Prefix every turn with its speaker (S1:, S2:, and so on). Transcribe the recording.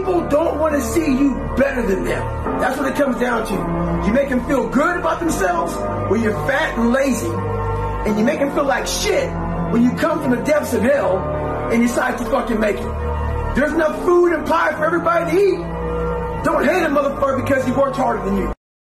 S1: People don't want to see you better than them. That's what it comes down to. You make them feel good about themselves when you're fat and lazy, and you make them feel like shit when you come from the depths of hell and decide to fucking make it. There's enough food and pie for everybody to eat. Don't hate a motherfucker because he worked harder than you.